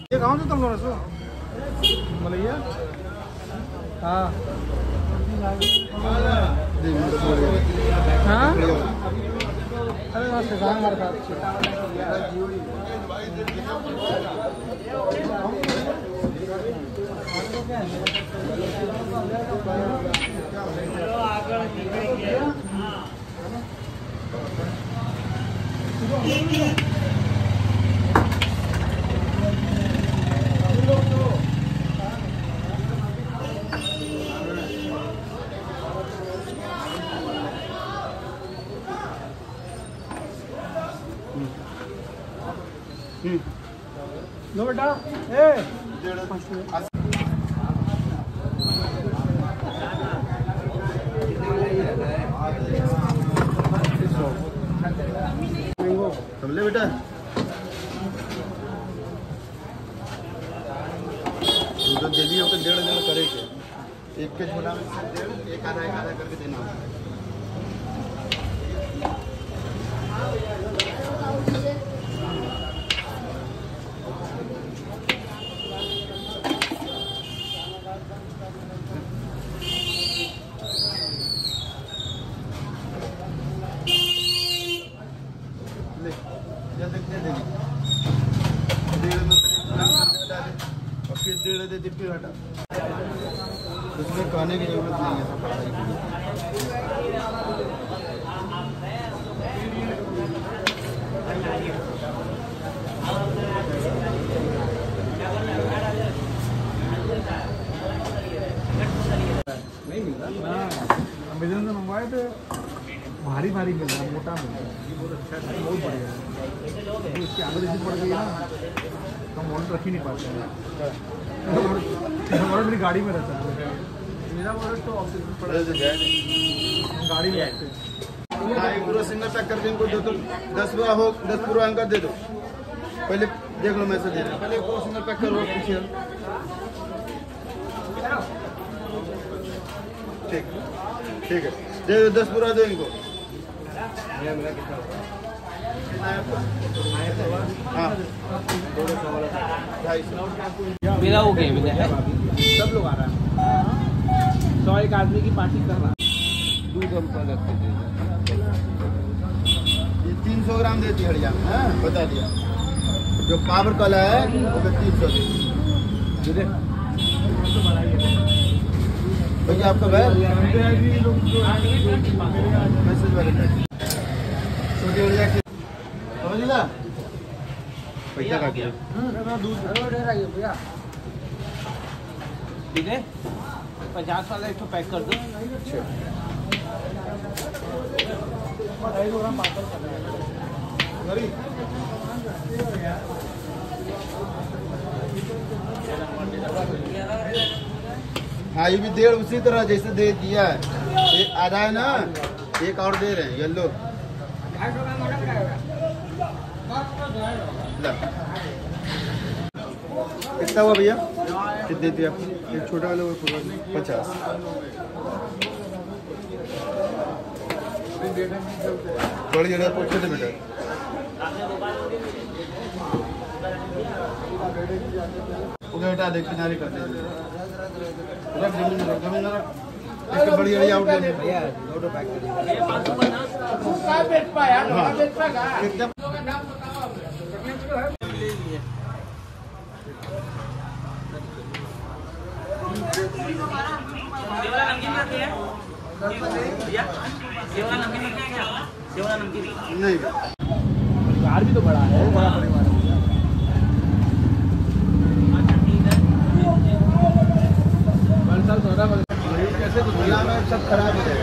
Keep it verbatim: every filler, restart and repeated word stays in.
ये कहाँ से तुम लोग सो मलैया? हाँ हाँ अरे वहाँ से कहाँ मारता लो बेटा ए समझे बेटा तो दे दिए तो डेढ़ डेढ़ करे के एक के छोटा में डेढ़ एक आधा एक आधा करके देना दे दे फिर हटा उसमें कहने की जरूरत नहीं है सब पढ़ाई नहीं मिलता अमेजन से मंगवाए थे भारी भारी मिल रहा है मोटा मिल रहा है बहुत अच्छा है बहुत बढ़िया है इसकी आदत ऐसी पड़ गई है ना हम ऑर्डर रख ही नहीं पाते हैं हमारा मेरी गाड़ी में रहता है मेरा ऑर्डर तो ऑफिस में पड़ा है गाड़ी में रखते हैं पूरा सिंगल पैक कर दे इनको दो तो दस पूरा हो दस पूरा अंका दे दो पहले देख लो मैसेज दे दो पहले पूरा सिंगल पैक करो पीछे ठीक ठीक है दे दो दस पूरा दो इनको हाँ मेरा हो गया मेरा है सब लोग आ रहा है सौ एक आदमी की पार्टी कर रहा है दूध हमको लगते थे ये तीन सौ ग्राम देती है हड़िया में हाँ बता दिया जो पावर कला है वो तीन सौ देती भैया आपका भाई मैसेज वाले छोटी हड़िया की समझिएगा पैसा का क्या भैया ठीक है पचास वाला एक तो पैक कर दो हाँ ये भी डेढ़ उसी तरह जैसे दे दिया है एक आधा है ना एक और दे रहे हैं येलो कितना हुआ भैया कितने देती आप एक छोटा वाला पचास थोड़ी जगह पूछे थे बेटा उधर हटा दे किनारे कर दे रख जमीन रख जमीन रख इसके बड़ी बड़ी आउट है भैया ऑटो पैक कर कितना नहीं परिवार भी तो बड़ा है बड़ा परिवार है कैसे दुनिया में सब खराब है